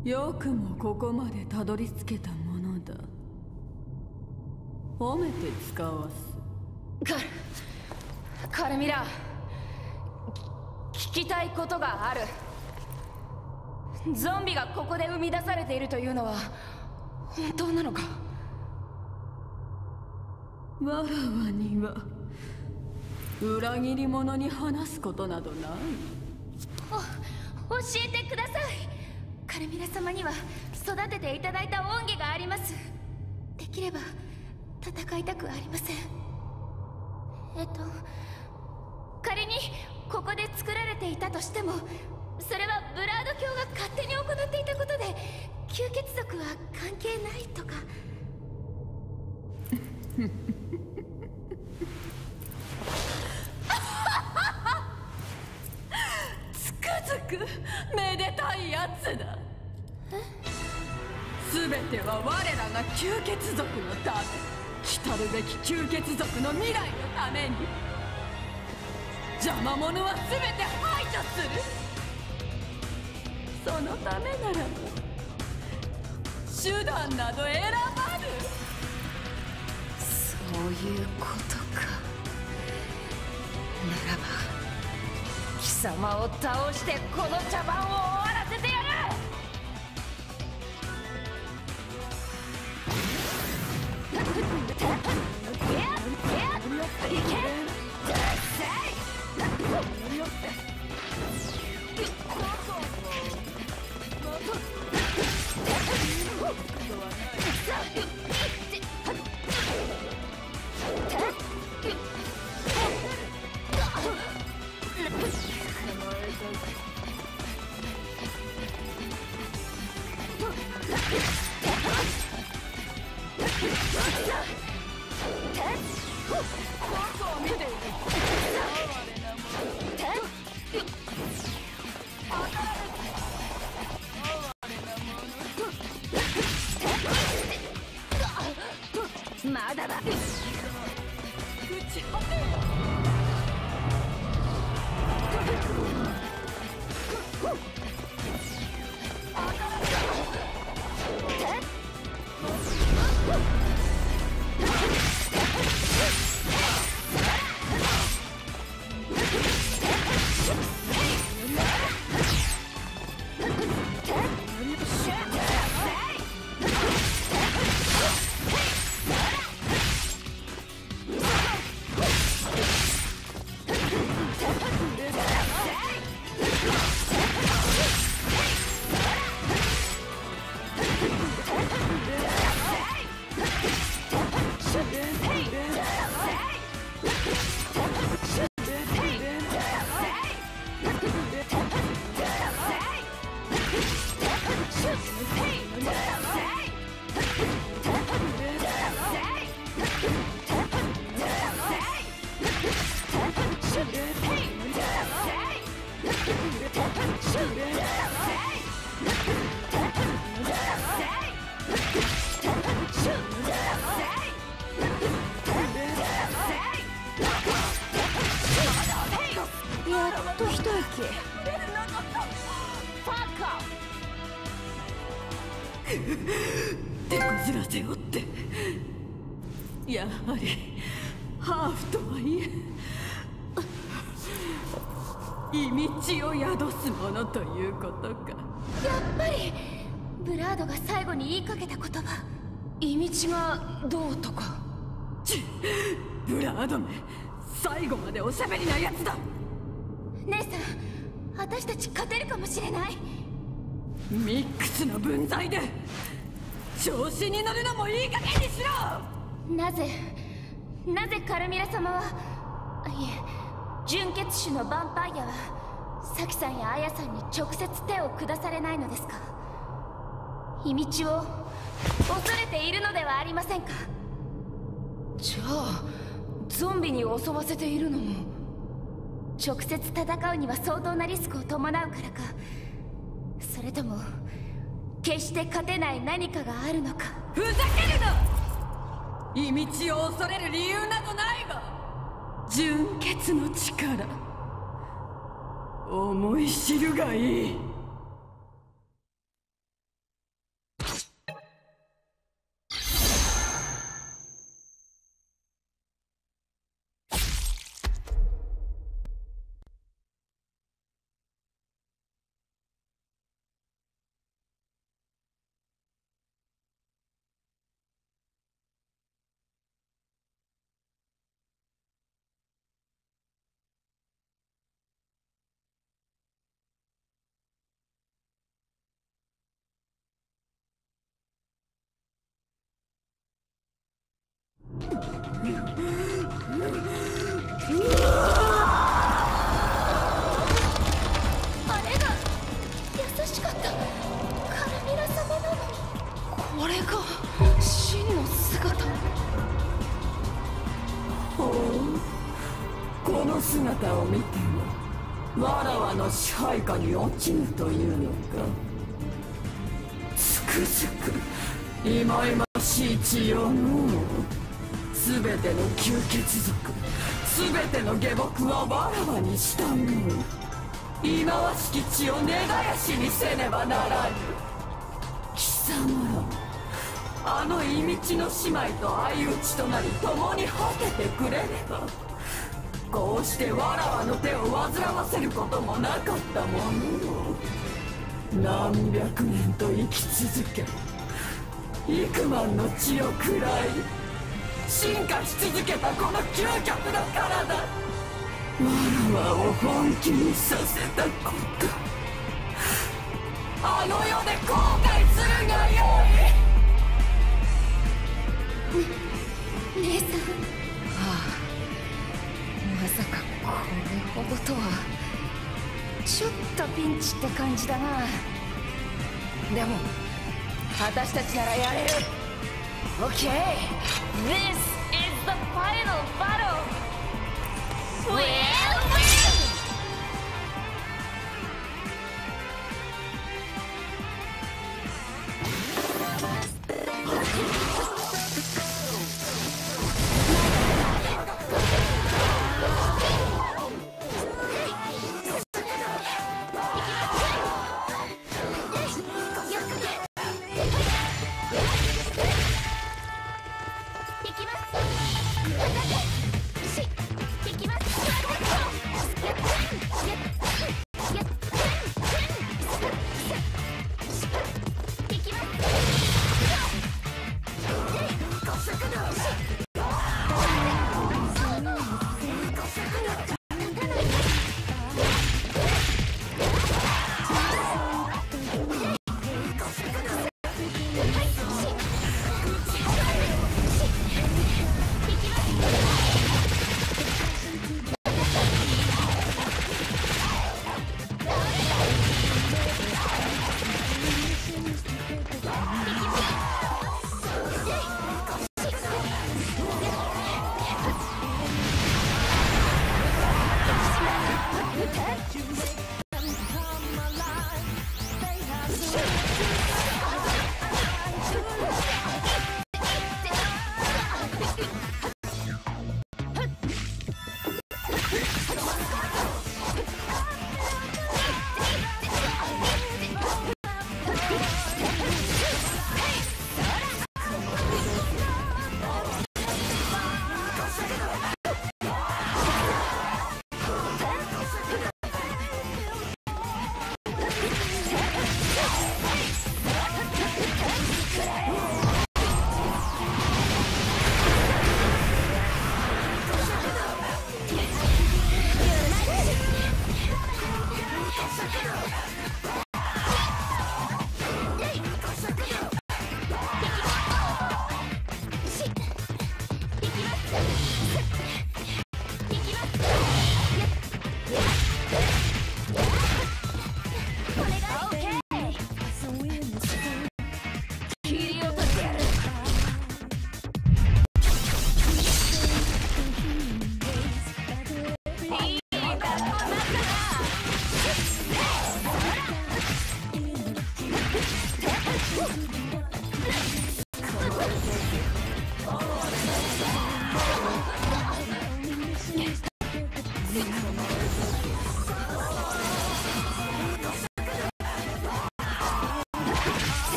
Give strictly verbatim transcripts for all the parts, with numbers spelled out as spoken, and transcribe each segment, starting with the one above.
よくもここまでたどり着けたものだ。褒めて使わす。 カルカルミラ、聞きたいことがある。ゾンビがここで生み出されているというのは本当なのか？ わらわには裏切り者に話すことなどない。 お、教えてください。カルミラ様には育てていただいた恩義があります。できれば戦いたくありません。えっと仮にここで作られていたとしても、それはブラード教が勝手に行っていたことで、吸血族は関係ないとか。 つくづくめでたいやつだ。全ては我らが吸血族のため、来るべき吸血族の未来のために。邪魔者は全て排除する。そのためならば手段など選ばぬ。 そういうことか。ならば貴様を倒してこの茶番を終わらせてやる。まだだ。打ち果てよ。やっと一息。 手こずらせおって、やはりハーフとはいえ意味地を宿すものということか。 やっぱりブラードが最後に言いかけた言葉、意味地がどうとか。 ちブラードめ、最後までおしゃべりなやつだ。 姉さん、私たち勝てるかもしれない。 ミックスの分際で調子に乗るのもいい加減にしろ。 なぜなぜカルミラ様は、いえ純血種のヴァンパイアはサキさんやアヤさんに直接手を下されないのですか？秘密を恐れているのではありませんか？じゃあゾンビに襲わせているのも直接戦うには相当なリスクを伴うからか、それとも決して勝てない何かがあるのか。 ふざけるな。意味地を恐れる理由などないわ。純血の力、思い知るがいい。 あれが優しかったカルミラ様なのに、これが真の姿。 ほう、この姿を見てもわらわの支配下に落ちぬというのか。つくづく忌々しい血よのう。すべての吸血族、すべての下僕はわらわに従う。忌まわしき血を根絶やしにせねばならぬ。貴様ら、あの忌みちの姉妹と相打ちとなり共に果ててくれれば、こうしてわらわの手を煩わせることもなかったものを。何百年と生き続け、幾万の血を食らい進化し続けたこの究極の体、わらわを本気にさせたこと、あの世で後悔するがよい。姉さん。はあ、まさかこれほどとは。ちょっとピンチって感じだな。でも私たちならやれる。 OK! This is the final battle! We'll win!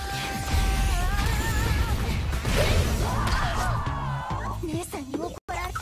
姉さんに怒られた。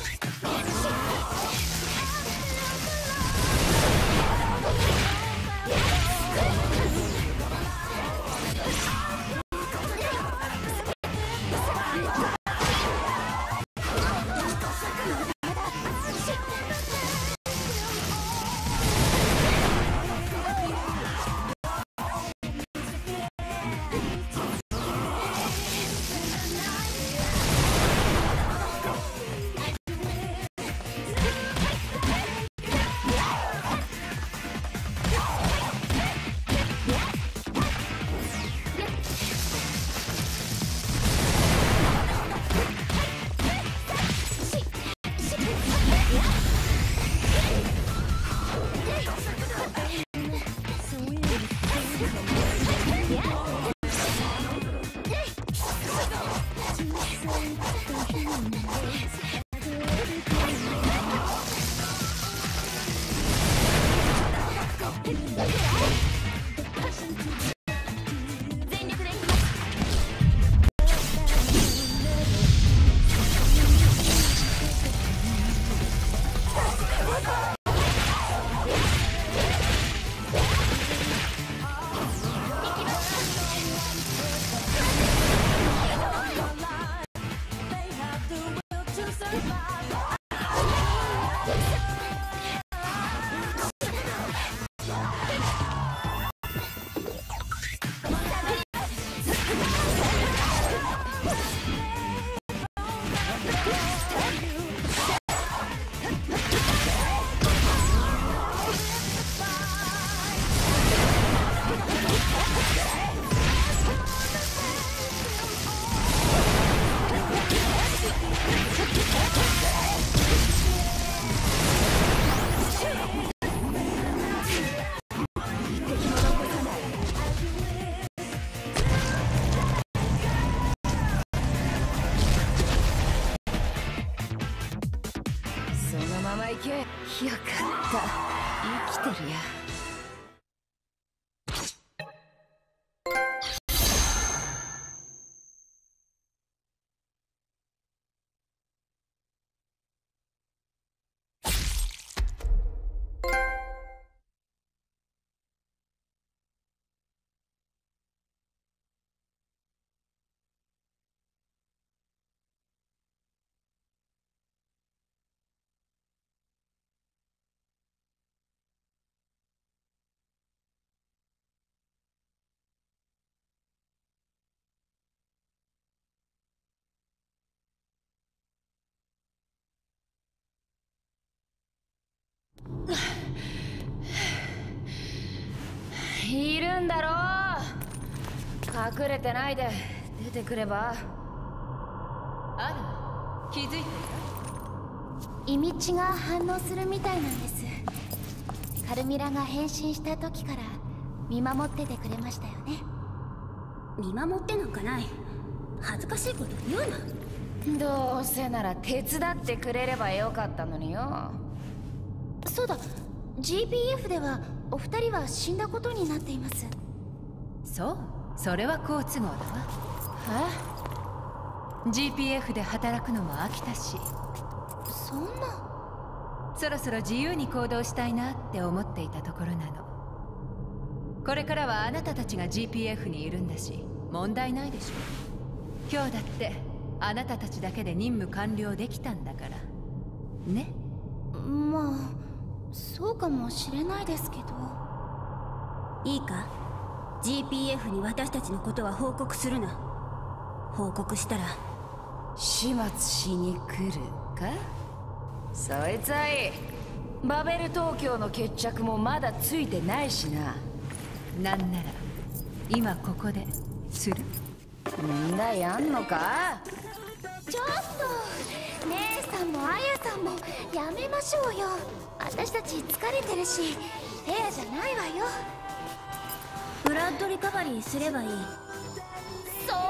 よかった、生きてるや。いるんだろう。隠れてないで出てくれば。 あら、気づいていた？ イミチが反応するみたいなんです。カルミラが変身した時から見守っててくれましたよね。 見守ってなんかない。恥ずかしいこと言うな。どうせなら手伝ってくれればよかったのによ。そうだ、 ジーピーエフ ではお二人は死んだことになっています。 そう、それは好都合だわ。 え？ ジーピーエフ で働くのも飽きたし、 そんな。 そろそろ自由に行動したいなって思っていたところなの。これからはあなたたちが ジーピーエフ にいるんだし問題ないでしょ。今日だってあなたたちだけで任務完了できたんだからね。 まあそうかもしれないですけど。 いいか、 ジーピーエフ に私たちのことは報告するな。報告したら始末しに来るか。そいつはいい。バベル東京の決着もまだついてないしな。 なんなら今ここでする？ んだ、やんのか。ちょっと姉さんもあやさんもやめましょうよ。私たち疲れてるしフェアじゃないわよ。 ブラッドリカバリーすればいい。 そんな。